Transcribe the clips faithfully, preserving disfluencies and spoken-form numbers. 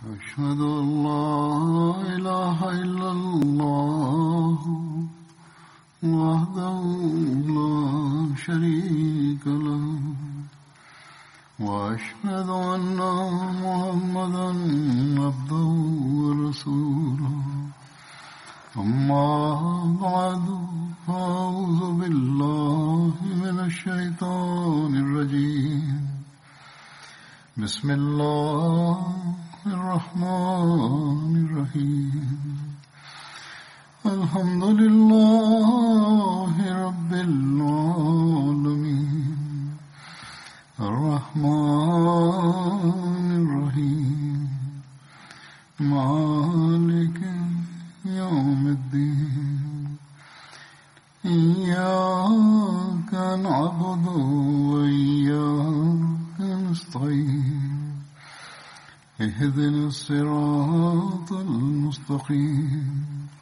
أشهد أن لا إله إلا الله وحده لا شريك له وأشهد أن محمدا عبده ورسوله أما بعد فأعوذ بالله من الشيطان الرجيم بسم الله الرحمن الرحيم الحمد لله رب العالمين الرحمن الرحيم مالك يوم الدين إياك نعبد وإياك نستعين اهدنا الصراط المستقيم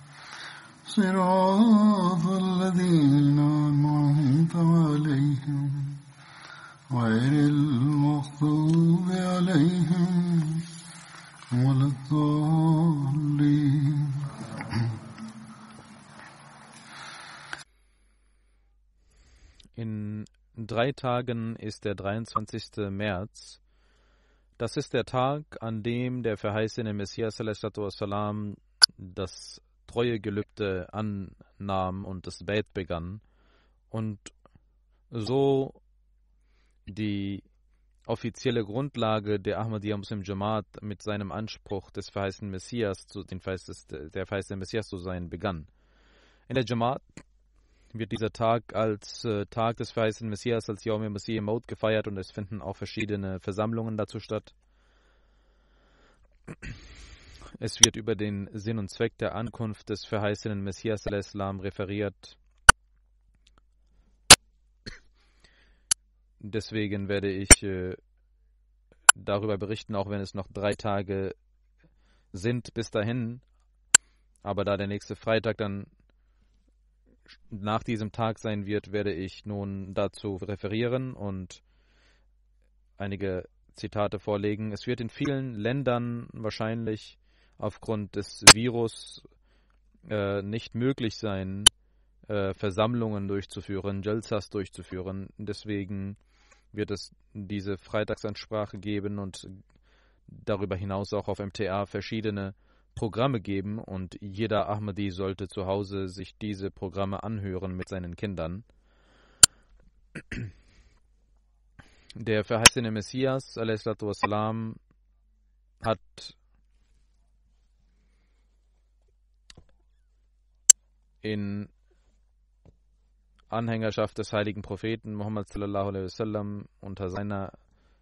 صراط الذين أنعمت عليهم غير المغضوب عليهم ولا الضالين. In drei Tagen ist der dreiundzwanzigster März. Das ist der Tag, an dem der verheißene Messias sallallahu wassalam, das Treuegelübde annahm und das Bait begann und so die offizielle Grundlage der Ahmadiyya Muslim Jamaat mit seinem Anspruch des verheißenen Messias, den Verheiß, der verheißene Messias zu sein, begann. In der Jamaat wird dieser Tag als äh, Tag des verheißenen Messias, als Yawm al-Masih Maut gefeiert und es finden auch verschiedene Versammlungen dazu statt. Es wird über den Sinn und Zweck der Ankunft des verheißenen Messias al-Islam referiert. Deswegen werde ich äh, darüber berichten, auch wenn es noch drei Tage sind bis dahin. Aber da der nächste Freitag dann nach diesem Tag sein wird, werde ich nun dazu referieren und einige Zitate vorlegen. Es wird in vielen Ländern wahrscheinlich aufgrund des Virus äh, nicht möglich sein, äh, Versammlungen durchzuführen, Jalsas durchzuführen. Deswegen wird es diese Freitagsansprache geben und darüber hinaus auch auf M T A verschiedene Programme geben und jeder Ahmadi sollte zu Hause sich diese Programme anhören mit seinen Kindern. Der verheißene Messias alaihissalatu wassalam hat in Anhängerschaft des heiligen Propheten Muhammad sallallahu alaihi wasallam unter seiner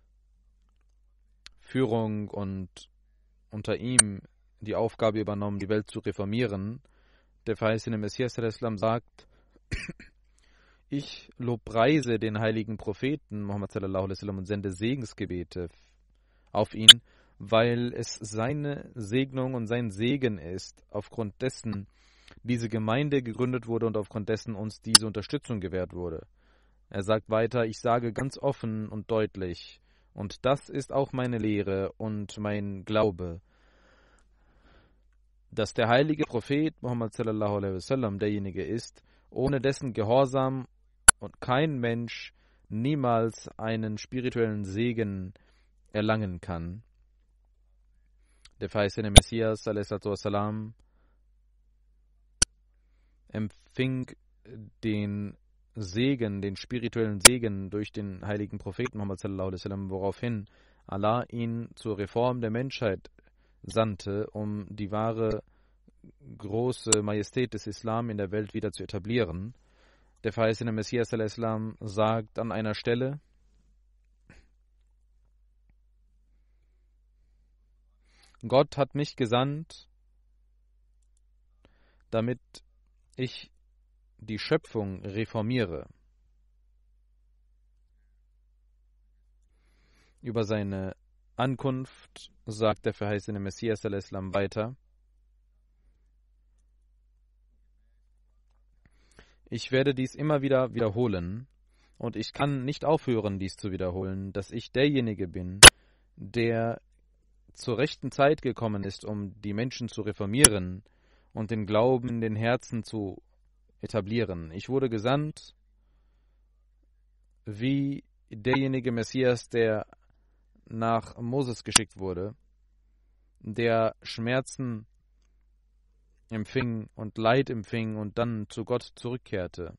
Führung und unter ihm die Aufgabe übernommen, die Welt zu reformieren. Der verheißene Messias al-Islam sagt: Ich lobpreise den heiligen Propheten Muhammad sallallahu alaihi wasallam und sende Segensgebete auf ihn, weil es seine Segnung und sein Segen ist, aufgrund dessen diese Gemeinde gegründet wurde und aufgrund dessen uns diese Unterstützung gewährt wurde. Er sagt weiter: Ich sage ganz offen und deutlich, und das ist auch meine Lehre und mein Glaube, dass der heilige Prophet Muhammad sallallahu alaihi wasallam derjenige ist, ohne dessen Gehorsam und kein Mensch niemals einen spirituellen Segen erlangen kann. Der verheißene Messias alaihissalatu wassalam empfing den Segen, den spirituellen Segen durch den heiligen Propheten Muhammad sallallahu alaihi wasallam, woraufhin Allah ihn zur Reform der Menschheit sandte, um die wahre große Majestät des Islam in der Welt wieder zu etablieren. Der verheißene Messias al-Islam sagt an einer Stelle: Gott hat mich gesandt, damit ich die Schöpfung reformiere. Über seine Ankunft sagt der verheißene Messias al-Islam weiter: Ich werde dies immer wieder wiederholen und ich kann nicht aufhören, dies zu wiederholen, dass ich derjenige bin, der zur rechten Zeit gekommen ist, um die Menschen zu reformieren und den Glauben in den Herzen zu etablieren. Ich wurde gesandt wie derjenige Messias, der nach Moses geschickt wurde, der Schmerzen empfing und Leid empfing und dann zu Gott zurückkehrte.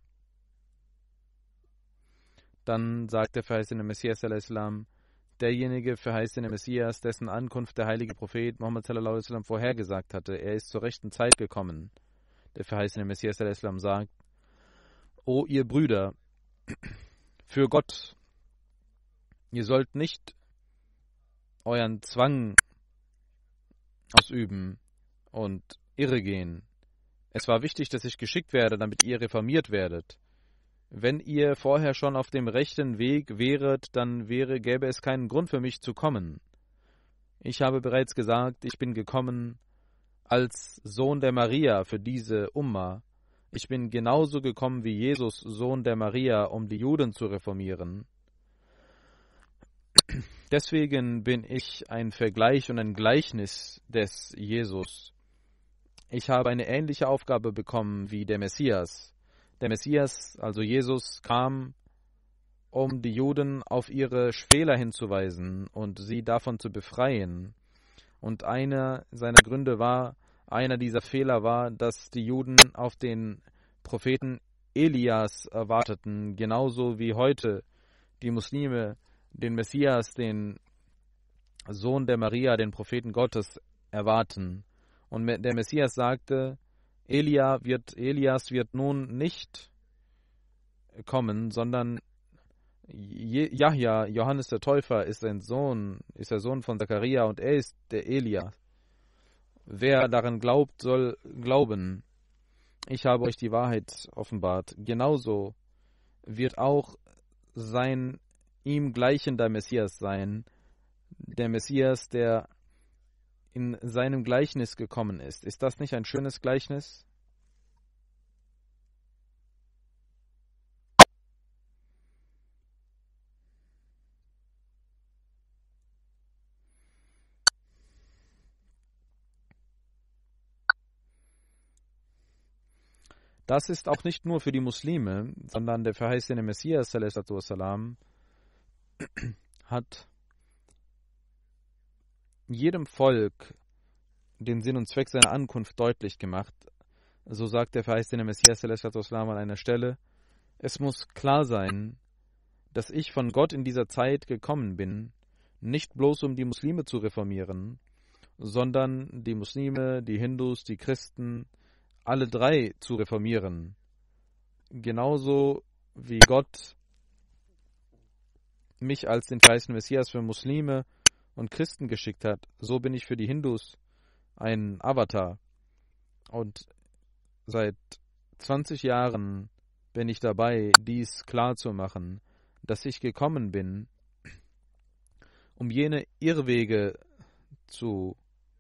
Dann sagt der verheißene Messias al-Islam, derjenige verheißene Messias, dessen Ankunft der heilige Prophet Muhammad sallallahu alaihi wasallam vorhergesagt hatte, er ist zur rechten Zeit gekommen. Der verheißene Messias al-Islam sagt, O ihr Brüder, für Gott, ihr sollt nicht euren Zwang ausüben und irregehen. Es war wichtig, dass ich geschickt werde, damit ihr reformiert werdet. Wenn ihr vorher schon auf dem rechten Weg wäret, dann wäre, gäbe es keinen Grund für mich zu kommen. Ich habe bereits gesagt, ich bin gekommen als Sohn der Maria für diese Umma. Ich bin genauso gekommen wie Jesus, Sohn der Maria, um die Juden zu reformieren. Deswegen bin ich ein Vergleich und ein Gleichnis des Jesus. Ich habe eine ähnliche Aufgabe bekommen wie der Messias. Der Messias, also Jesus, kam, um die Juden auf ihre Fehler hinzuweisen und sie davon zu befreien. Und einer seiner Gründe war, einer dieser Fehler war, dass die Juden auf den Propheten Elias erwarteten, genauso wie heute die Muslime den Messias, den Sohn der Maria, den Propheten Gottes, erwarten. Und der Messias sagte, Elia wird, Elias wird nun nicht kommen, sondern Jahja, Johannes der Täufer, ist ein Sohn, ist der Sohn von Zachariah und er ist der Elia. Wer daran glaubt, soll glauben. Ich habe euch die Wahrheit offenbart. Genauso wird auch sein ihm gleichender Messias sein, der Messias, der in seinem Gleichnis gekommen ist. Ist das nicht ein schönes Gleichnis? Das ist auch nicht nur für die Muslime, sondern der verheißene Messias sallallahu wassalam, hat jedem Volk den Sinn und Zweck seiner Ankunft deutlich gemacht. So sagt der verheißene Messias sallallahu wassalam an einer Stelle, es muss klar sein, dass ich von Gott in dieser Zeit gekommen bin, nicht bloß um die Muslime zu reformieren, sondern die Muslime, die Hindus, die Christen, alle drei zu reformieren. Genauso wie Gott mich als den verheißenen Messias für Muslime und Christen geschickt hat, so bin ich für die Hindus ein Avatar. Und seit zwanzig Jahren bin ich dabei, dies klar zu machen, dass ich gekommen bin, um jene Irrwege zu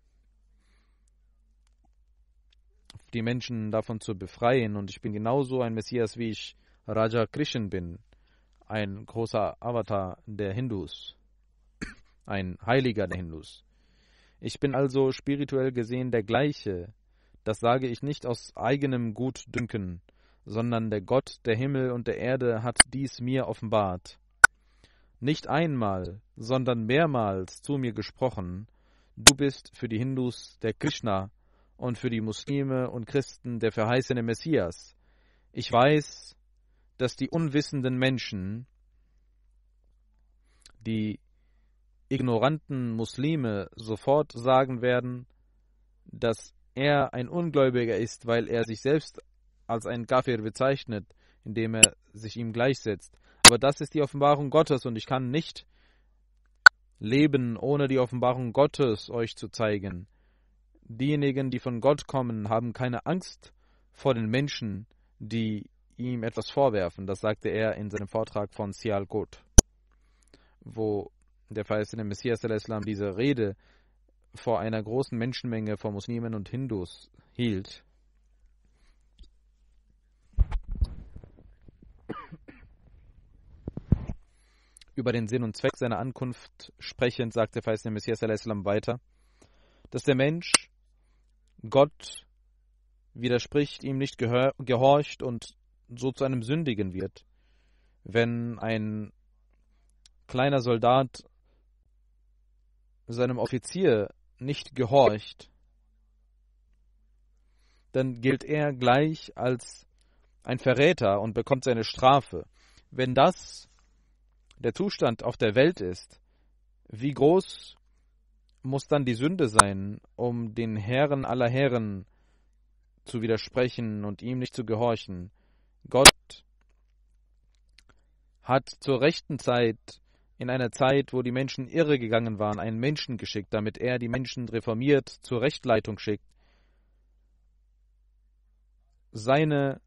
die Menschen davon zu befreien. Und ich bin genauso ein Messias, wie ich Raja Krishna bin, ein großer Avatar der Hindus, ein Heiliger der Hindus. Ich bin also spirituell gesehen der Gleiche. Das sage ich nicht aus eigenem Gutdünken, sondern der Gott der Himmel und der Erde hat dies mir offenbart. Nicht einmal, sondern mehrmals zu mir gesprochen, du bist für die Hindus der Krishna und für die Muslime und Christen der verheißene Messias. Ich weiß, dass die unwissenden Menschen, die ignoranten Muslime sofort sagen werden, dass er ein Ungläubiger ist, weil er sich selbst als ein Kafir bezeichnet, indem er sich ihm gleichsetzt. Aber das ist die Offenbarung Gottes und ich kann nicht leben, ohne die Offenbarung Gottes euch zu zeigen. Diejenigen, die von Gott kommen, haben keine Angst vor den Menschen, die ihm etwas vorwerfen. Das sagte er in seinem Vortrag von Sialkot, wo der verheißene Messias al-Islam diese Rede vor einer großen Menschenmenge von Muslimen und Hindus hielt. über den Sinn und Zweck seiner Ankunft sprechend, sagt der verheißene Messias a.s. weiter, dass der Mensch Gott widerspricht, ihm nicht gehör, gehorcht und so zu einem Sündigen wird. Wenn ein kleiner Soldat seinem Offizier nicht gehorcht, dann gilt er gleich als ein Verräter und bekommt seine Strafe. Wenn das der Zustand auf der Welt ist, wie groß muss dann die Sünde sein, um den Herren aller Herren zu widersprechen und ihm nicht zu gehorchen? Gott hat zur rechten Zeit, in einer Zeit, wo die Menschen irre gegangen waren, einen Menschen geschickt, damit er die Menschen reformiert, zur Rechtleitung schickt. Seine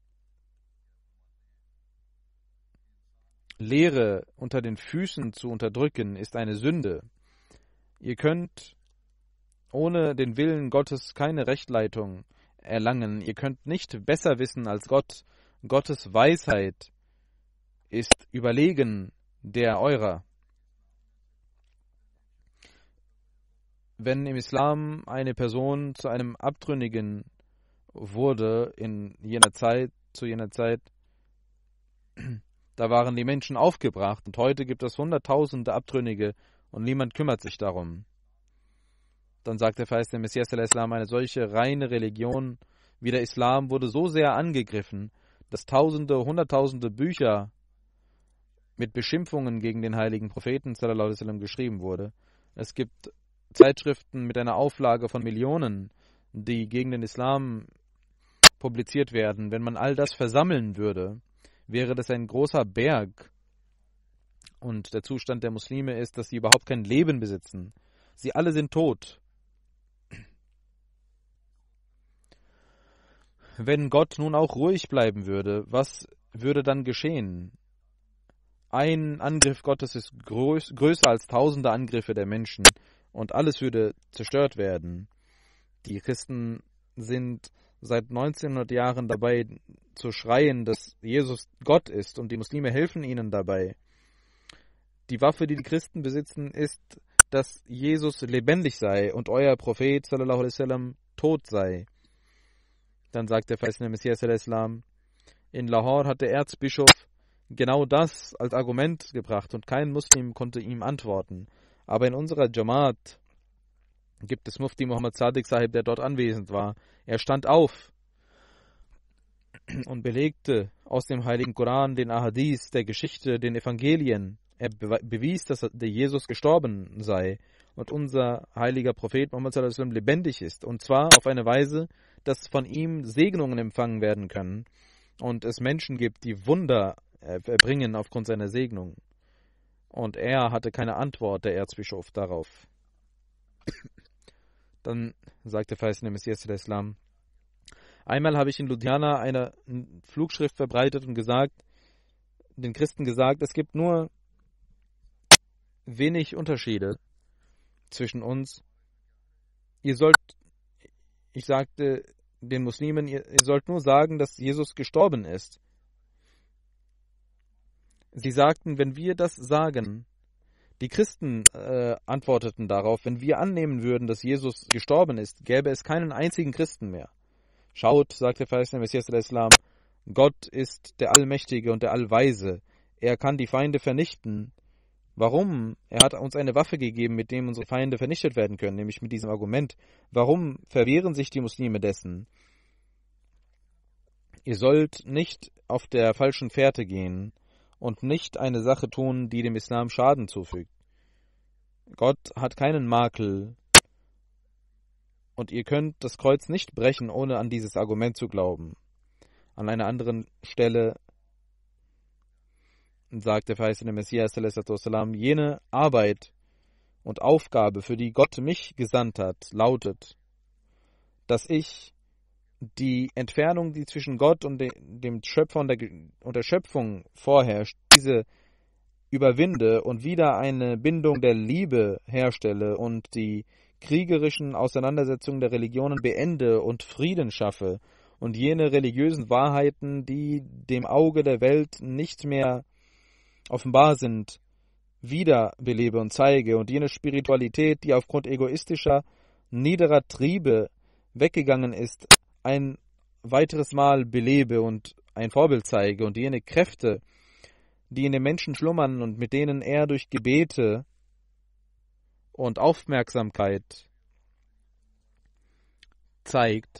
Lehre unter den Füßen zu unterdrücken, ist eine Sünde. Ihr könnt ohne den Willen Gottes keine Rechtleitung erlangen. Ihr könnt nicht besser wissen als Gott. Gottes Weisheit ist überlegen der eurer. Wenn im Islam eine Person zu einem Abtrünnigen wurde in jener Zeit, zu jener Zeit, da waren die Menschen aufgebracht und heute gibt es hunderttausende Abtrünnige und niemand kümmert sich darum. Dann sagt der verheißene Messias al-Islam, eine solche reine Religion wie der Islam wurde so sehr angegriffen, dass tausende, hunderttausende Bücher mit Beschimpfungen gegen den heiligen Propheten sallallahu alaihi wasallam geschrieben wurde. Es gibt Zeitschriften mit einer Auflage von Millionen, die gegen den Islam publiziert werden. Wenn man all das versammeln würde, wäre das ein großer Berg. Und der Zustand der Muslime ist, dass sie überhaupt kein Leben besitzen. Sie alle sind tot. Wenn Gott nun auch ruhig bleiben würde, was würde dann geschehen? Ein Angriff Gottes ist größ, größer als tausende Angriffe der Menschen und alles würde zerstört werden. Die Christen sind seit neunzehnhundert Jahren dabei zu schreien, dass Jesus Gott ist und die Muslime helfen ihnen dabei. Die Waffe, die die Christen besitzen, ist, dass Jesus lebendig sei und euer Prophet sallallahu alaihi wasallam tot sei. Dann sagt der verheißene Messias al-Islam, in Lahore hat der Erzbischof genau das als Argument gebracht und kein Muslim konnte ihm antworten. Aber in unserer Jamaat gibt es Mufti Muhammad Sadiq Sahib, der dort anwesend war. Er stand auf und belegte aus dem Heiligen Koran, den Ahadith, der Geschichte, den Evangelien. Er bewies, dass der Jesus gestorben sei und unser heiliger Prophet Muhammad sallallahu alaihi wasallam lebendig ist. Und zwar auf eine Weise, dass von ihm Segnungen empfangen werden können und es Menschen gibt, die Wunder erbringen aufgrund seiner Segnung. Und er hatte keine Antwort, der Erzbischof, darauf. Dann sagte der verheißene Messias der Islam, einmal habe ich in Ludhiana eine Flugschrift verbreitet und gesagt, den Christen gesagt, es gibt nur wenig Unterschiede zwischen uns. Ihr sollt, ich sagte den Muslimen, ihr, ihr sollt nur sagen, dass Jesus gestorben ist. Sie sagten, wenn wir das sagen, die Christen äh, antworteten darauf, wenn wir annehmen würden, dass Jesus gestorben ist, gäbe es keinen einzigen Christen mehr. Schaut, sagt der verheißene Messias der Islam, Gott ist der Allmächtige und der Allweise. Er kann die Feinde vernichten. Warum? Er hat uns eine Waffe gegeben, mit dem unsere Feinde vernichtet werden können, nämlich mit diesem Argument. Warum verwehren sich die Muslime dessen? Ihr sollt nicht auf der falschen Fährte gehen und nicht eine Sache tun, die dem Islam Schaden zufügt. Gott hat keinen Makel und ihr könnt das Kreuz nicht brechen, ohne an dieses Argument zu glauben. An einer anderen Stelle sagt der verheißene Messias sallam, jene Arbeit und Aufgabe, für die Gott mich gesandt hat, lautet, dass ich die Entfernung, die zwischen Gott und dem Schöpfer und der, und der Schöpfung vorherrscht, diese überwinde und wieder eine Bindung der Liebe herstelle und die kriegerischen Auseinandersetzungen der Religionen beende und Frieden schaffe und jene religiösen Wahrheiten, die dem Auge der Welt nicht mehr offenbar sind, wiederbelebe und zeige und jene Spiritualität, die aufgrund egoistischer, niederer Triebe weggegangen ist, ein weiteres Mal belebe und ein Vorbild zeige und jene Kräfte, die in den Menschen schlummern und mit denen er durch Gebete und Aufmerksamkeit zeigt,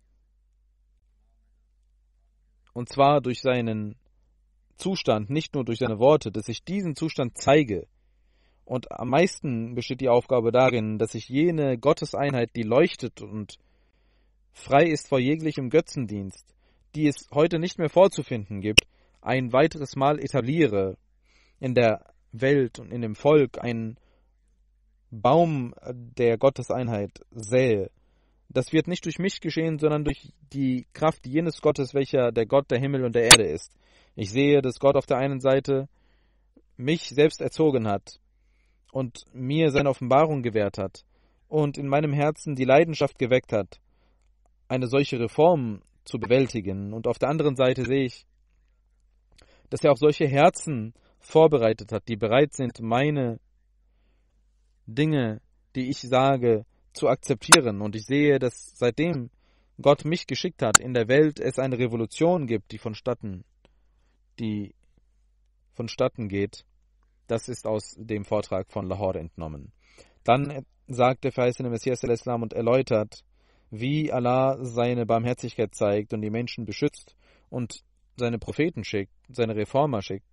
und zwar durch seinen Zustand, nicht nur durch seine Worte, dass ich diesen Zustand zeige. Und am meisten besteht die Aufgabe darin, dass ich jene Gotteseinheit, die leuchtet und frei ist vor jeglichem Götzendienst, die es heute nicht mehr vorzufinden gibt, ein weiteres Mal etabliere, in der Welt und in dem Volk einen Baum der Gotteseinheit sähe. Das wird nicht durch mich geschehen, sondern durch die Kraft jenes Gottes, welcher der Gott der Himmel und der Erde ist. Ich sehe, dass Gott auf der einen Seite mich selbst erzogen hat und mir seine Offenbarung gewährt hat und in meinem Herzen die Leidenschaft geweckt hat, eine solche Reform zu bewältigen. Und auf der anderen Seite sehe ich, dass er auch solche Herzen vorbereitet hat, die bereit sind, meine Dinge, die ich sage, zu akzeptieren. Und ich sehe, dass seitdem Gott mich geschickt hat, in der Welt es eine Revolution gibt, die vonstatten, die vonstatten geht. Das ist aus dem Vortrag von Lahore entnommen. Dann sagt der verheißene Messias al-Islam und erläutert, wie Allah seine Barmherzigkeit zeigt und die Menschen beschützt und seine Propheten schickt, seine Reformer schickt.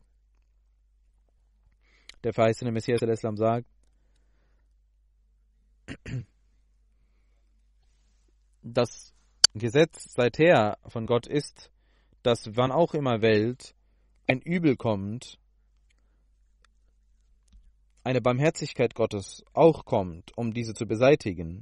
Der verheißene Messias al-Islam sagt, das Gesetz seither von Gott ist, dass wann auch immer Welt ein Übel kommt, eine Barmherzigkeit Gottes auch kommt, um diese zu beseitigen.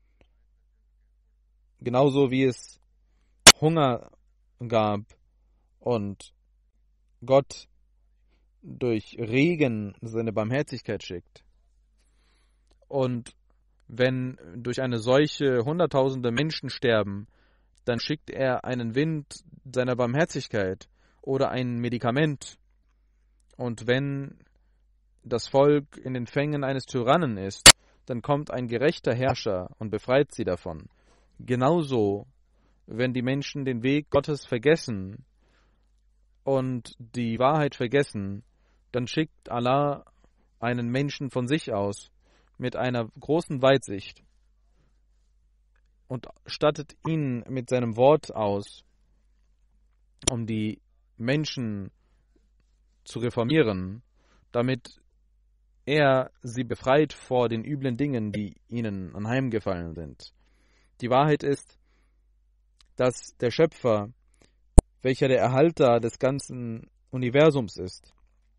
Genauso wie es Hunger gab und Gott durch Regen seine Barmherzigkeit schickt. Und wenn durch eine Seuche hunderttausende Menschen sterben, dann schickt er einen Wind seiner Barmherzigkeit oder ein Medikament. Und wenn das Volk in den Fängen eines Tyrannen ist, dann kommt ein gerechter Herrscher und befreit sie davon. Genauso, wenn die Menschen den Weg Gottes vergessen und die Wahrheit vergessen, dann schickt Allah einen Menschen von sich aus mit einer großen Weitsicht und stattet ihn mit seinem Wort aus, um die Menschen zu reformieren, damit er sie befreit vor den üblen Dingen, die ihnen anheimgefallen sind. Die Wahrheit ist, dass der Schöpfer, welcher der Erhalter des ganzen Universums ist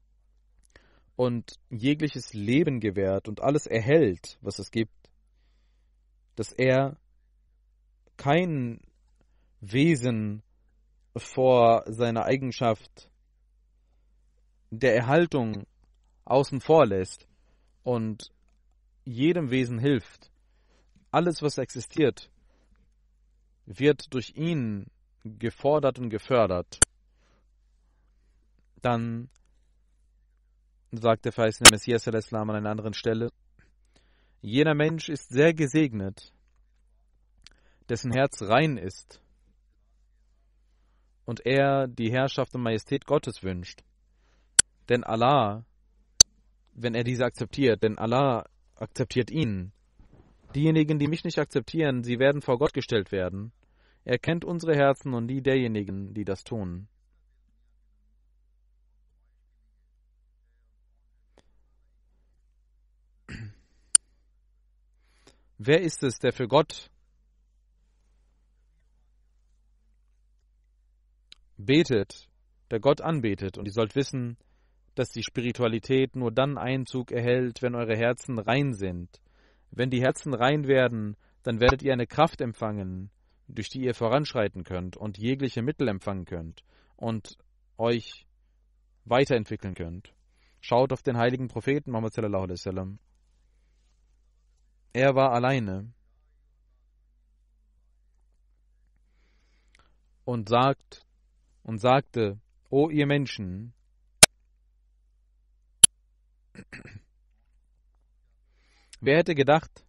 und jegliches Leben gewährt und alles erhält, was es gibt, dass er kein Wesen vor seiner Eigenschaft der Erhaltung außen vor lässt und jedem Wesen hilft. Alles, was existiert, wird durch ihn gefordert und gefördert. Dann sagt der verheißene Messias al-Islam an einer anderen Stelle, jener Mensch ist sehr gesegnet, dessen Herz rein ist und er die Herrschaft und Majestät Gottes wünscht. Denn Allah, wenn er diese akzeptiert, denn Allah akzeptiert ihn. Diejenigen, die mich nicht akzeptieren, sie werden vor Gott gestellt werden. Er kennt unsere Herzen und die derjenigen, die das tun. Wer ist es, der für Gott betet, der Gott anbetet? Und ihr sollt wissen, dass die Spiritualität nur dann Einzug erhält, wenn eure Herzen rein sind. Wenn die Herzen rein werden, dann werdet ihr eine Kraft empfangen, durch die ihr voranschreiten könnt und jegliche Mittel empfangen könnt und euch weiterentwickeln könnt. Schaut auf den heiligen Propheten Muhammad sallallahu alaihi wasallam. Er war alleine und sagt und sagte: O ihr Menschen, Wer hätte gedacht,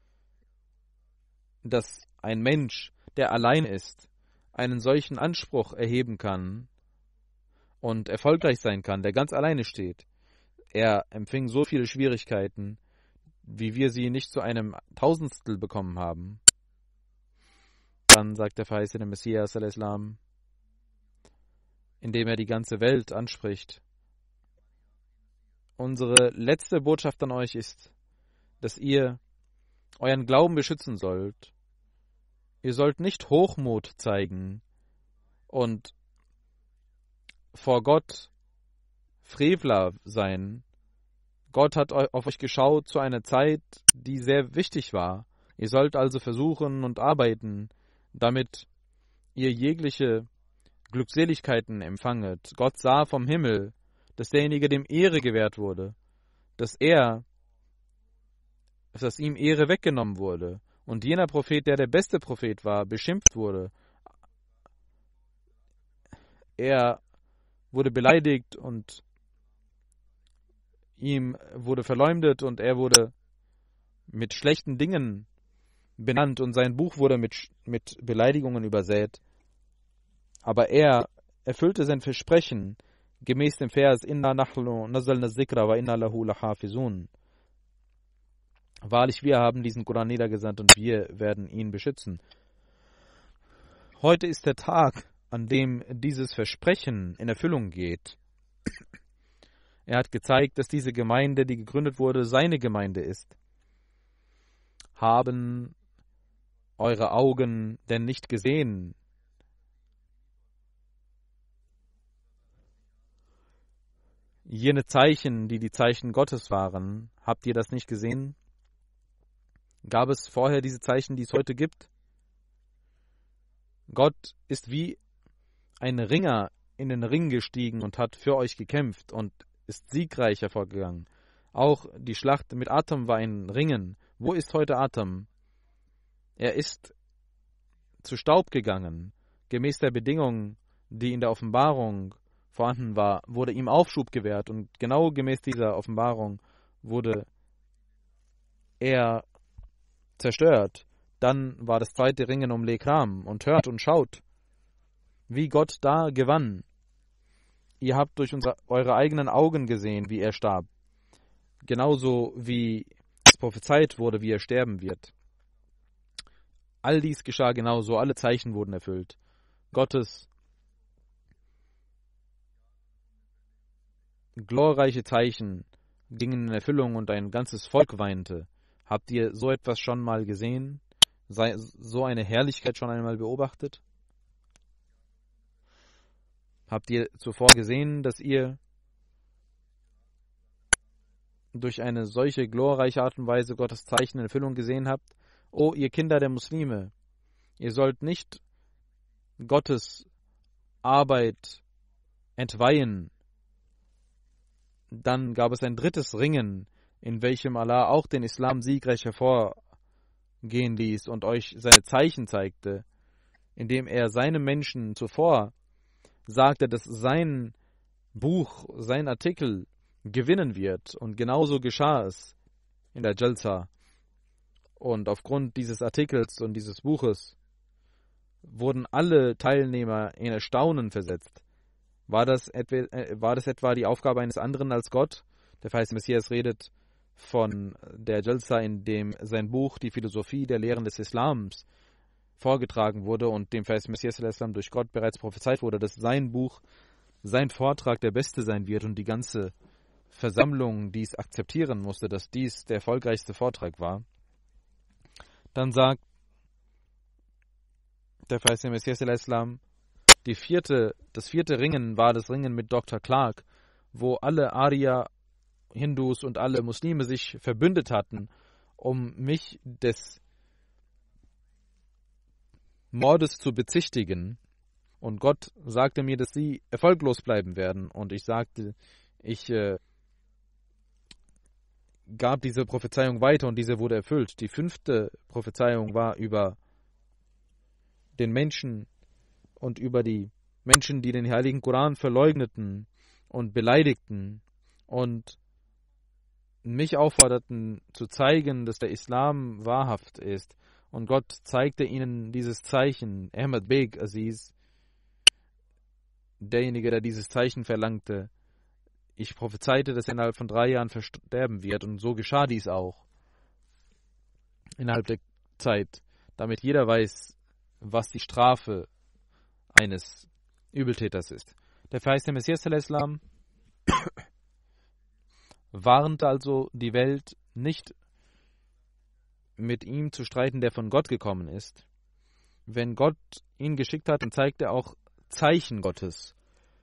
dass ein Mensch, der allein ist, einen solchen Anspruch erheben kann und erfolgreich sein kann, der ganz alleine steht. Er empfing so viele Schwierigkeiten, wie wir sie nicht zu einem Tausendstel bekommen haben. Dann sagt der verheißene Messias al-Islam, indem er die ganze Welt anspricht: Unsere letzte Botschaft an euch ist, dass ihr euren Glauben beschützen sollt. Ihr sollt nicht Hochmut zeigen und vor Gott Frevler sein. Gott hat auf euch geschaut zu einer Zeit, die sehr wichtig war. Ihr sollt also versuchen und arbeiten, damit ihr jegliche Glückseligkeiten empfanget. Gott sah vom Himmel, dass derjenige, dem Ehre gewährt wurde, dass er, dass ihm Ehre weggenommen wurde. Und jener Prophet, der der beste Prophet war, beschimpft wurde. Er wurde beleidigt und ihm wurde verleumdet und er wurde mit schlechten Dingen benannt und sein Buch wurde mit, mit Beleidigungen übersät. Aber er erfüllte sein Versprechen gemäß dem Vers Inna nahnu nazzalna zikra wa inna lahu lahafizun. Wahrlich, wir haben diesen Koran niedergesandt und wir werden ihn beschützen. Heute ist der Tag, an dem dieses Versprechen in Erfüllung geht. Er hat gezeigt, dass diese Gemeinde, die gegründet wurde, seine Gemeinde ist. Haben eure Augen denn nicht gesehen? Jene Zeichen, die die Zeichen Gottes waren, habt ihr das nicht gesehen? Gab es vorher diese Zeichen, die es heute gibt? Gott ist wie ein Ringer in den Ring gestiegen und hat für euch gekämpft und ist siegreich hervorgegangen. Auch die Schlacht mit Atom war ein Ringen. Wo ist heute Atom? Er ist zu Staub gegangen. Gemäß der Bedingung, die in der Offenbarung vorhanden war, wurde ihm Aufschub gewährt und genau gemäß dieser Offenbarung wurde er zerstört. Dann war das zweite Ringen um Lekram und hört und schaut, wie Gott da gewann. Ihr habt durch unsere, eure eigenen Augen gesehen, wie er starb. Genauso wie es prophezeit wurde, wie er sterben wird. All dies geschah genauso, alle Zeichen wurden erfüllt. Gottes glorreiche Zeichen gingen in Erfüllung und ein ganzes Volk weinte. Habt ihr so etwas schon mal gesehen? Sei, so eine Herrlichkeit schon einmal beobachtet? Habt ihr zuvor gesehen, dass ihr durch eine solche glorreiche Art und Weise Gottes Zeichen in Erfüllung gesehen habt? O ihr Kinder der Muslime, ihr sollt nicht Gottes Arbeit entweihen. Dann gab es ein drittes Ringen, in welchem Allah auch den Islam siegreich hervorgehen ließ und euch seine Zeichen zeigte, indem er seinem Menschen zuvor sagte, dass sein Buch, sein Artikel gewinnen wird. Und genauso geschah es in der Jalsa. Und aufgrund dieses Artikels und dieses Buches wurden alle Teilnehmer in Erstaunen versetzt. War das, etwa, äh, war das etwa die Aufgabe eines anderen als Gott? Der verheißene Messias redet von der Jalsa, in dem sein Buch, die Philosophie der Lehren des Islams, vorgetragen wurde und dem verheißenen Messias al-Islam durch Gott bereits prophezeit wurde, dass sein Buch, sein Vortrag der beste sein wird und die ganze Versammlung dies akzeptieren musste, dass dies der erfolgreichste Vortrag war. Dann sagt der verheißene Messias al-Islam, die vierte, das vierte Ringen war das Ringen mit Doktor Clark, wo alle Arya, Hindus und alle Muslime sich verbündet hatten, um mich des Mordes zu bezichtigen. Und Gott sagte mir, dass sie erfolglos bleiben werden. Und ich sagte, ich äh, gab diese Prophezeiung weiter und diese wurde erfüllt. Die fünfte Prophezeiung war über den Menschen und über die Menschen, die den heiligen Koran verleugneten und beleidigten und mich aufforderten, zu zeigen, dass der Islam wahrhaft ist. Und Gott zeigte ihnen dieses Zeichen. Ahmad Beg Aziz, derjenige, der dieses Zeichen verlangte, ich prophezeite, dass er innerhalb von drei Jahren versterben wird. Und so geschah dies auch. Innerhalb der Zeit. Damit jeder weiß, was die Strafe eines Übeltäters ist. Der verheißene Messias al-Islam warnte also die Welt, nicht mit ihm zu streiten, der von Gott gekommen ist. Wenn Gott ihn geschickt hat, dann zeigt er auch Zeichen Gottes.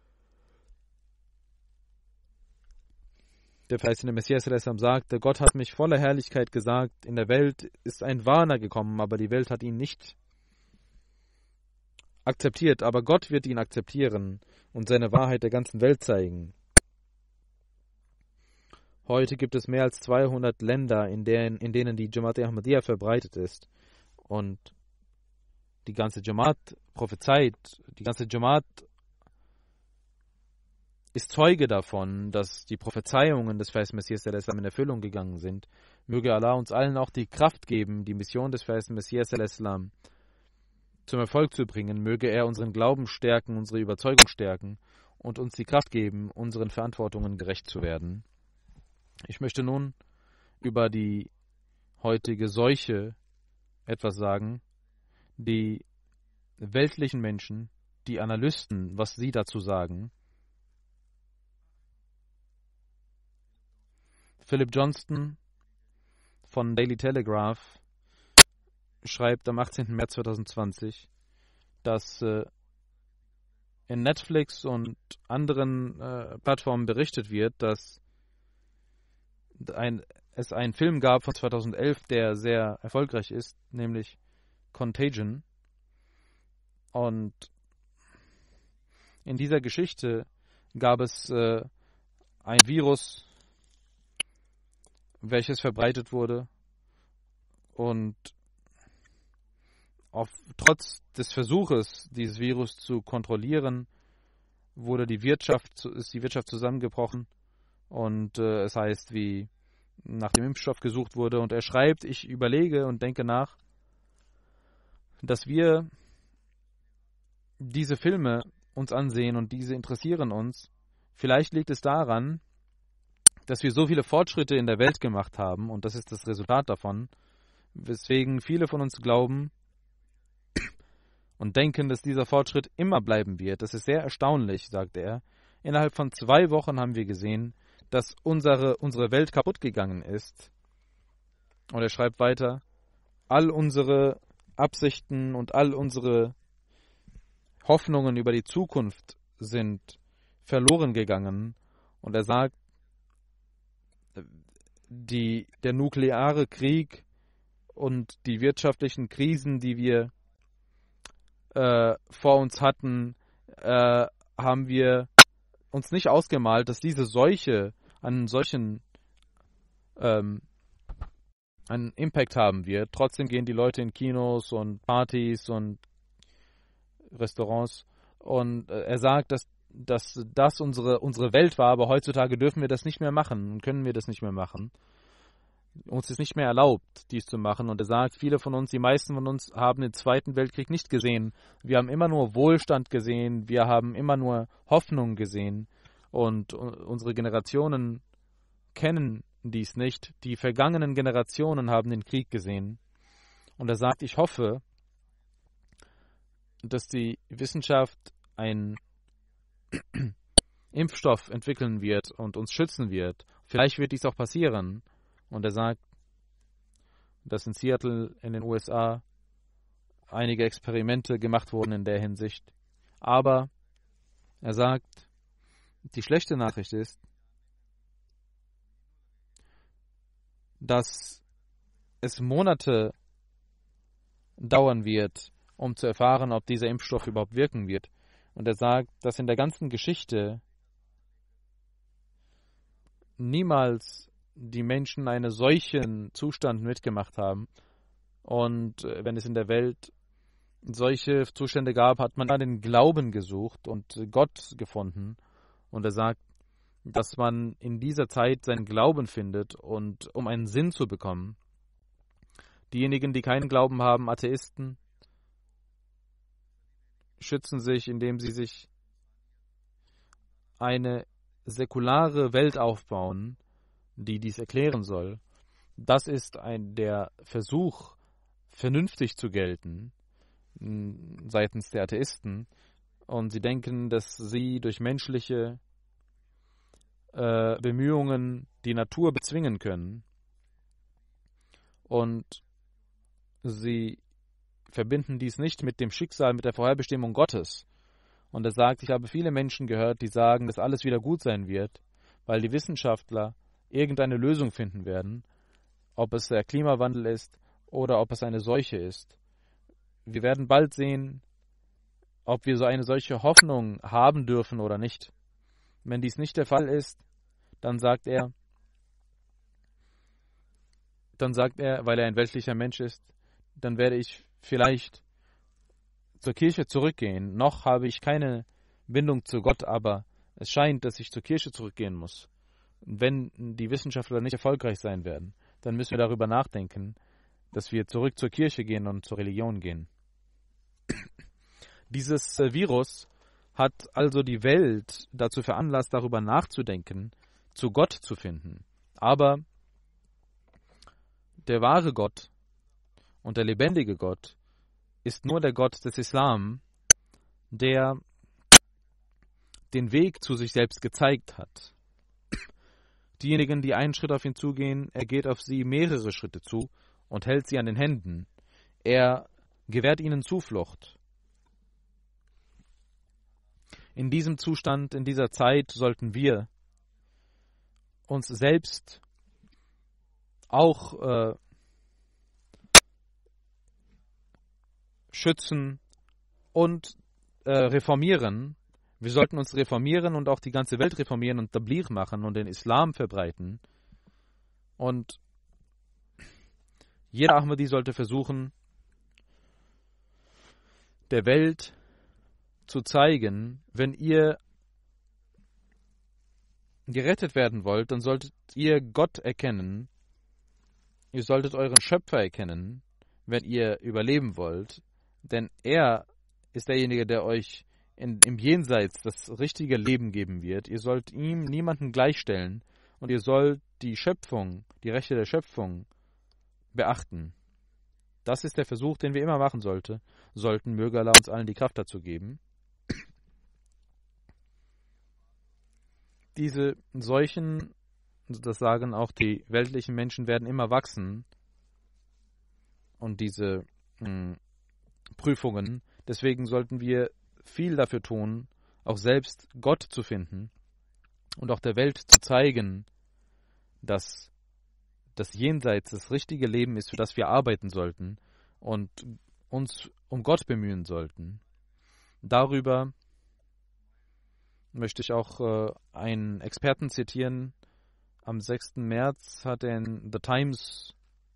Der verheißene Messias al-Islam sagte, Gott hat mich voller Herrlichkeit gesagt, in der Welt ist ein Warner gekommen, aber die Welt hat ihn nicht akzeptiert, aber Gott wird ihn akzeptieren und seine Wahrheit der ganzen Welt zeigen. Heute gibt es mehr als zweihundert Länder, in denen, in denen die Jamaat Ahmadiyya verbreitet ist. Und die ganze Jamaat prophezeit, die ganze Jamaat ist Zeuge davon, dass die Prophezeiungen des verheißten Messias al-Islam in Erfüllung gegangen sind. Möge Allah uns allen auch die Kraft geben, die Mission des verheißten Messias al-Islam zum Erfolg zu bringen. Möge er unseren Glauben stärken, unsere Überzeugung stärken und uns die Kraft geben, unseren Verantwortungen gerecht zu werden. Ich möchte nun über die heutige Seuche etwas sagen. Die weltlichen Menschen, die Analysten, was sie dazu sagen. Philip Johnston von Daily Telegraph schreibt am achtzehnten März zweitausendzwanzig, dass äh, in Netflix und anderen äh, Plattformen berichtet wird, dass ein, es einen Film gab von zweitausendelf, der sehr erfolgreich ist, nämlich Contagion. Und in dieser Geschichte gab es äh, ein Virus, welches verbreitet wurde, und auf, trotz des Versuches, dieses Virus zu kontrollieren, wurde die Wirtschaft, ist die Wirtschaft zusammengebrochen. Und äh, es heißt, wie nach dem Impfstoff gesucht wurde. Und er schreibt, ich überlege und denke nach, dass wir diese Filme uns ansehen und diese interessieren uns. Vielleicht liegt es daran, dass wir so viele Fortschritte in der Welt gemacht haben, und das ist das Resultat davon, weswegen viele von uns glauben und denken, dass dieser Fortschritt immer bleiben wird. Das ist sehr erstaunlich, sagt er. Innerhalb von zwei Wochen haben wir gesehen, dass unsere, unsere Welt kaputt gegangen ist. Und er schreibt weiter, all unsere Absichten und all unsere Hoffnungen über die Zukunft sind verloren gegangen. Und er sagt, die, der nukleare Krieg und die wirtschaftlichen Krisen, die wir äh, vor uns hatten, äh, haben wir uns nicht ausgemalt, dass diese Seuche einen solchen ähm, einen Impact haben wird. Trotzdem gehen die Leute in Kinos und Partys und Restaurants, und äh, er sagt, dass, dass das unsere, unsere Welt war, aber heutzutage dürfen wir das nicht mehr machen und können wir das nicht mehr machen. Uns ist nicht mehr erlaubt, dies zu machen. Und er sagt, viele von uns, die meisten von uns haben den Zweiten Weltkrieg nicht gesehen. Wir haben immer nur Wohlstand gesehen, wir haben immer nur Hoffnung gesehen. Und unsere Generationen kennen dies nicht. Die vergangenen Generationen haben den Krieg gesehen. Und er sagt, ich hoffe, dass die Wissenschaft einen Impfstoff entwickeln wird und uns schützen wird. Vielleicht wird dies auch passieren. Und er sagt, dass in Seattle in den U S A einige Experimente gemacht wurden in der Hinsicht. Aber er sagt, die schlechte Nachricht ist, dass es Monate dauern wird, um zu erfahren, ob dieser Impfstoff überhaupt wirken wird. Und er sagt, dass in der ganzen Geschichte niemals die Menschen einen solchen Zustand mitgemacht haben. Und wenn es in der Welt solche Zustände gab, hat man den Glauben gesucht und Gott gefunden. Und er sagt, dass man in dieser Zeit seinen Glauben findet und um einen Sinn zu bekommen. Diejenigen, die keinen Glauben haben, Atheisten, schützen sich, indem sie sich eine säkulare Welt aufbauen, die dies erklären soll. Das ist ein, der Versuch, vernünftig zu gelten seitens der Atheisten. Und sie denken, dass sie durch menschliche äh, Bemühungen die Natur bezwingen können. Und sie verbinden dies nicht mit dem Schicksal, mit der Vorherbestimmung Gottes. Und er sagt, ich habe viele Menschen gehört, die sagen, dass alles wieder gut sein wird, weil die Wissenschaftler irgendeine Lösung finden werden, ob es der Klimawandel ist oder ob es eine Seuche ist. Wir werden bald sehen, ob wir so eine solche Hoffnung haben dürfen oder nicht. Wenn dies nicht der Fall ist, dann sagt er, dann sagt er, weil er ein weltlicher Mensch ist, dann werde ich vielleicht zur Kirche zurückgehen. Noch habe ich keine Bindung zu Gott, aber es scheint, dass ich zur Kirche zurückgehen muss. Wenn die Wissenschaftler nicht erfolgreich sein werden, dann müssen wir darüber nachdenken, dass wir zurück zur Kirche gehen und zur Religion gehen. Dieses äh, Virus hat also die Welt dazu veranlasst, darüber nachzudenken, zu Gott zu finden. Aber der wahre Gott und der lebendige Gott ist nur der Gott des Islam, der den Weg zu sich selbst gezeigt hat. Diejenigen, die einen Schritt auf ihn zugehen, er geht auf sie mehrere Schritte zu und hält sie an den Händen. Er gewährt ihnen Zuflucht. In diesem Zustand, in dieser Zeit sollten wir uns selbst auch äh, schützen und äh, reformieren. Wir sollten uns reformieren und auch die ganze Welt reformieren und Tabligh machen und den Islam verbreiten. Und jeder Ahmadi sollte versuchen, der Welt zu zeigen, wenn ihr gerettet werden wollt, dann solltet ihr Gott erkennen, ihr solltet euren Schöpfer erkennen, wenn ihr überleben wollt, denn er ist derjenige, der euch in, im Jenseits das richtige Leben geben wird. Ihr sollt ihm niemanden gleichstellen und ihr sollt die Schöpfung, die Rechte der Schöpfung beachten. Das ist der Versuch, den wir immer machen sollte, sollten. Möge Allah uns allen die Kraft dazu geben. Diese Seuchen, das sagen auch die weltlichen Menschen, werden immer wachsen. Und diese mh, Prüfungen, deswegen sollten wir viel dafür tun, auch selbst Gott zu finden und auch der Welt zu zeigen, dass das Jenseits das richtige Leben ist, für das wir arbeiten sollten und uns um Gott bemühen sollten. Darüber möchte ich auch äh, einen Experten zitieren. Am sechsten März hat er in The Times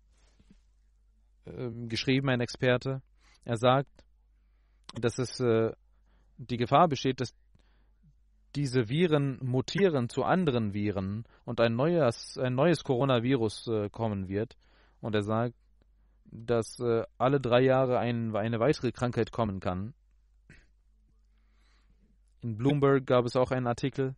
äh, geschrieben, ein Experte. Er sagt, dass es äh, die Gefahr besteht, dass diese Viren mutieren zu anderen Viren und ein neues, ein neues Coronavirus äh, kommen wird. Und er sagt, dass äh, alle drei Jahre ein, eine weitere Krankheit kommen kann. In Bloomberg gab es auch einen Artikel.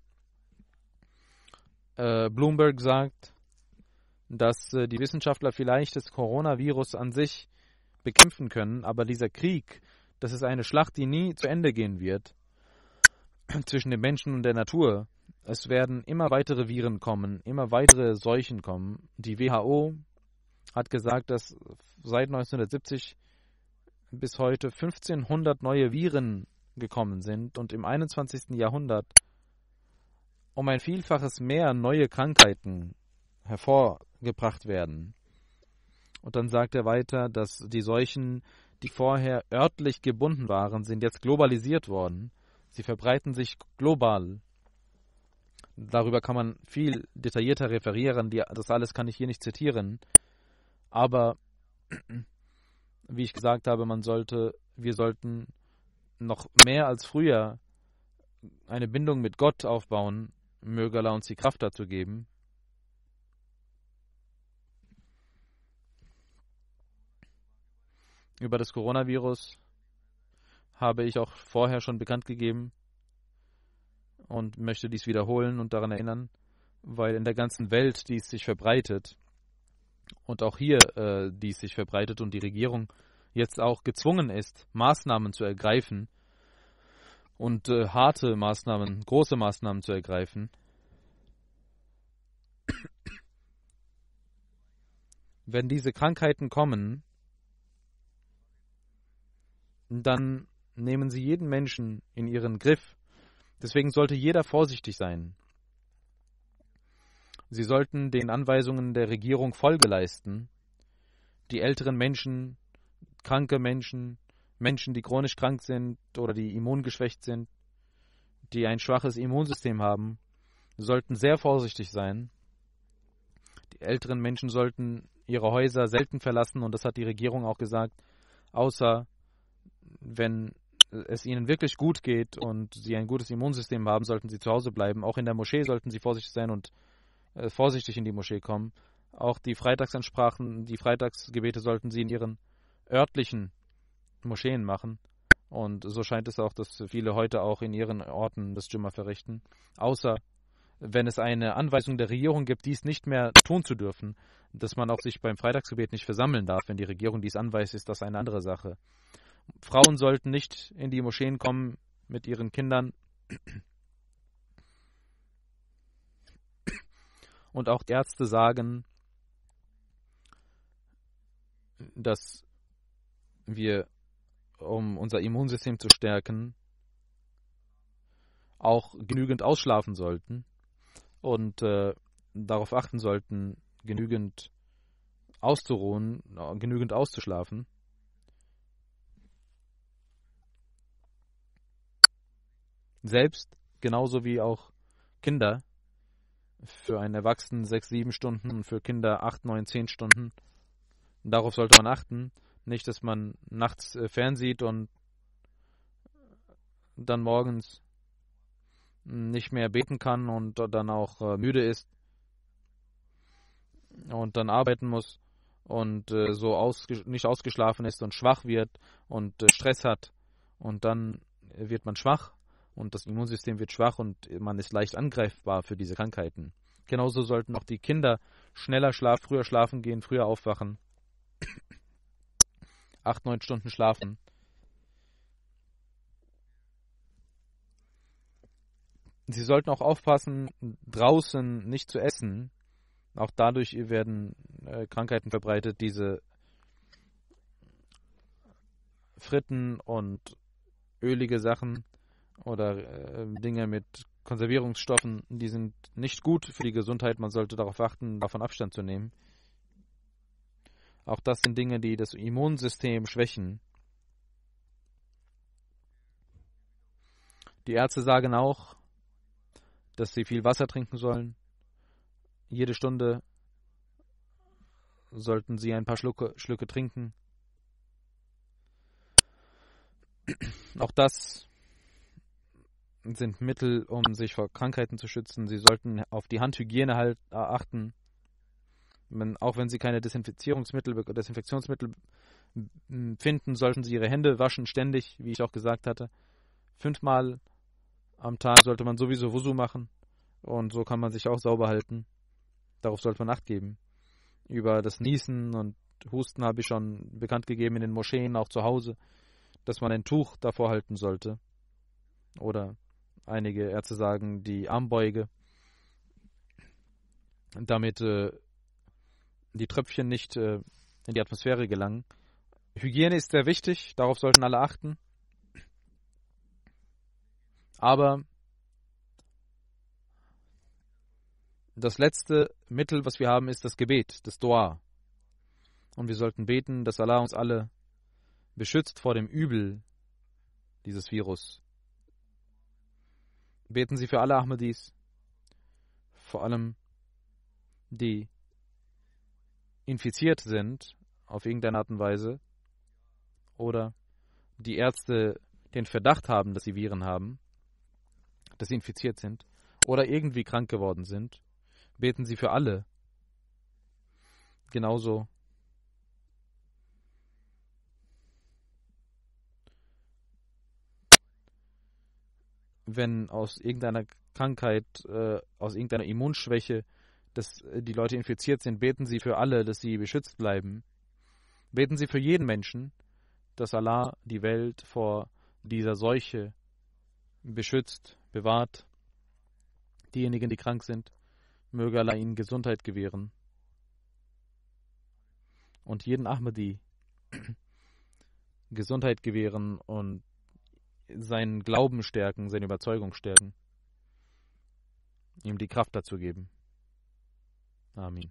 Äh, Bloomberg sagt, dass äh, die Wissenschaftler vielleicht das Coronavirus an sich bekämpfen können, aber dieser Krieg, das ist eine Schlacht, die nie zu Ende gehen wird zwischen den Menschen und der Natur. Es werden immer weitere Viren kommen, immer weitere Seuchen kommen. Die W H O hat gesagt, dass seit neunzehnhundertsiebzig bis heute fünfzehnhundert neue Viren gekommen sind und im einundzwanzigsten Jahrhundert um ein Vielfaches mehr neue Krankheiten hervorgebracht werden. Und dann sagt er weiter, dass die Seuchen, die vorher örtlich gebunden waren, sind jetzt globalisiert worden. Sie verbreiten sich global. Darüber kann man viel detaillierter referieren. Die, das alles kann ich hier nicht zitieren. Aber, wie ich gesagt habe, man sollte, wir sollten noch mehr als früher eine Bindung mit Gott aufbauen möge Allah uns die Kraft dazu geben. Über das Coronavirus habe ich auch vorher schon bekannt gegeben und möchte dies wiederholen und daran erinnern, weil in der ganzen Welt dies sich verbreitet und auch hier äh, dies sich verbreitet und die Regierung jetzt auch gezwungen ist, Maßnahmen zu ergreifen und äh, harte Maßnahmen, große Maßnahmen zu ergreifen. Wenn diese Krankheiten kommen, dann nehmen sie jeden Menschen in ihren Griff. Deswegen sollte jeder vorsichtig sein. Sie sollten den Anweisungen der Regierung Folge leisten. Die älteren Menschen, kranke Menschen, Menschen, die chronisch krank sind oder die immungeschwächt sind, die ein schwaches Immunsystem haben, sollten sehr vorsichtig sein. Die älteren Menschen sollten ihre Häuser selten verlassen, und das hat die Regierung auch gesagt, außer wenn es ihnen wirklich gut geht und sie ein gutes Immunsystem haben, sollten sie zu Hause bleiben. Auch in der Moschee sollten sie vorsichtig sein und äh, vorsichtig in die Moschee kommen. Auch die Freitagsansprachen, die Freitagsgebete sollten sie in ihren örtlichen Moscheen machen. Und so scheint es auch, dass viele heute auch in ihren Orten das Jumma verrichten. Außer wenn es eine Anweisung der Regierung gibt, dies nicht mehr tun zu dürfen, dass man auch sich beim Freitagsgebet nicht versammeln darf. Wenn die Regierung dies anweist, ist das eine andere Sache. Frauen sollten nicht in die Moscheen kommen mit ihren Kindern. Und auch die Ärzte sagen, dass wir, um unser Immunsystem zu stärken, auch genügend ausschlafen sollten und äh, darauf achten sollten, genügend auszuruhen, genügend auszuschlafen. Selbst, genauso wie auch Kinder, für einen Erwachsenen sechs, sieben Stunden und für Kinder acht, neun, zehn Stunden. Darauf sollte man achten. Nicht, dass man nachts äh, fernsieht und dann morgens nicht mehr beten kann und dann auch äh, müde ist und dann arbeiten muss und äh, so ausge- nicht ausgeschlafen ist und schwach wird und äh, Stress hat, und dann wird man schwach und das Immunsystem wird schwach und man ist leicht angreifbar für diese Krankheiten. Genauso sollten auch die Kinder schneller schlafen, früher schlafen gehen, früher aufwachen, acht, neun Stunden schlafen. Sie sollten auch aufpassen, draußen nicht zu essen. Auch dadurch werden äh, Krankheiten verbreitet. Diese Fritten und ölige Sachen oder äh, Dinge mit Konservierungsstoffen, die sind nicht gut für die Gesundheit. Man sollte darauf achten, davon Abstand zu nehmen. Auch das sind Dinge, die das Immunsystem schwächen. Die Ärzte sagen auch, dass sie viel Wasser trinken sollen. Jede Stunde sollten sie ein paar Schlucke, Schlücke trinken. Auch das sind Mittel, um sich vor Krankheiten zu schützen. Sie sollten auf die Handhygiene halt achten. Wenn, auch wenn sie keine Desinfizierungsmittel, Desinfektionsmittel finden, sollten sie ihre Hände waschen, ständig, wie ich auch gesagt hatte. Fünfmal am Tag sollte man sowieso Wusu machen und so kann man sich auch sauber halten. Darauf sollte man Acht geben. Über das Niesen und Husten habe ich schon bekannt gegeben in den Moscheen, auch zu Hause, dass man ein Tuch davor halten sollte. Oder einige Ärzte sagen, die Armbeuge, damit äh, die Tröpfchen nicht äh, in die Atmosphäre gelangen. Hygiene ist sehr wichtig, darauf sollten alle achten. Aber das letzte Mittel, was wir haben, ist das Gebet, das Dua. Und wir sollten beten, dass Allah uns alle beschützt vor dem Übel dieses Virus. Beten Sie für alle Ahmadis, vor allem die infiziert sind, auf irgendeine Art und Weise, oder die Ärzte den Verdacht haben, dass sie Viren haben, dass sie infiziert sind, oder irgendwie krank geworden sind, beten Sie für alle. Genauso wenn aus irgendeiner Krankheit, äh, aus irgendeiner Immunschwäche, dass äh, die Leute infiziert sind, beten Sie für alle, dass sie beschützt bleiben. Beten Sie für jeden Menschen, dass Allah die Welt vor dieser Seuche beschützt, bewahrt. Diejenigen, die krank sind, möge Allah ihnen Gesundheit gewähren. Und jeden Ahmadi Gesundheit gewähren und seinen Glauben stärken, seine Überzeugung stärken. Ihm die Kraft dazu geben. Amin.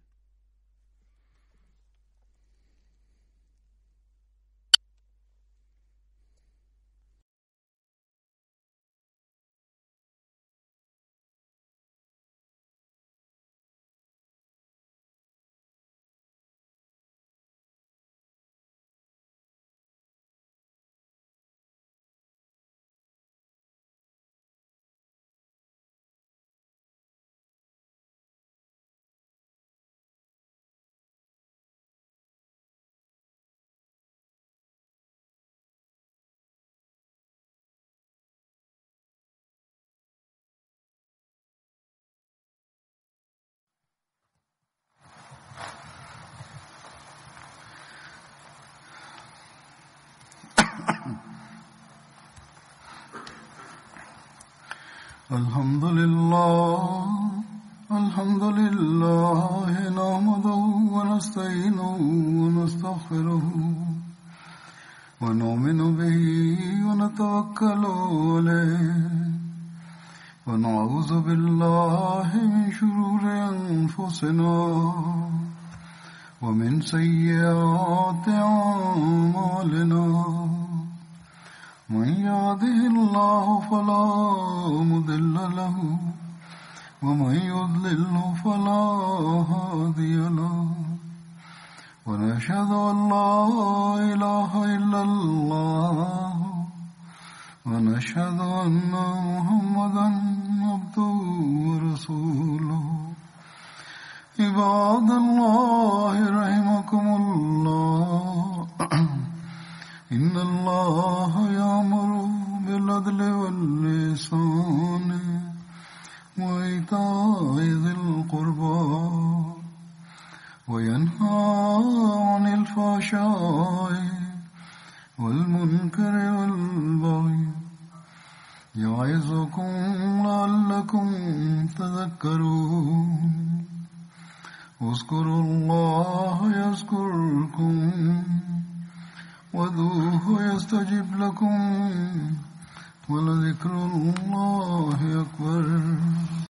الحمد لله الحمد لله نحمده ونستعينه ونستغفره ونؤمن به ونتوكل عليه ونعوذ بالله من شرور أنفسنا ومن سيئات أعمالنا من يهده الله فلا مضل له ومن يضلل فلا هادي له ونشهد أن لا إله إلا الله ونشهد أن محمدا عبده ورسوله عباد الله رحمكم الله إن الله يأمر بالعدل والإحسان وإيتاء ذي القربى وينهى عن الفحشاء والمنكر والبغي يعظكم لعلكم تذكرون اذكروا الله يذكركم وادعوه يستجب لكم ولذكر الله أكبر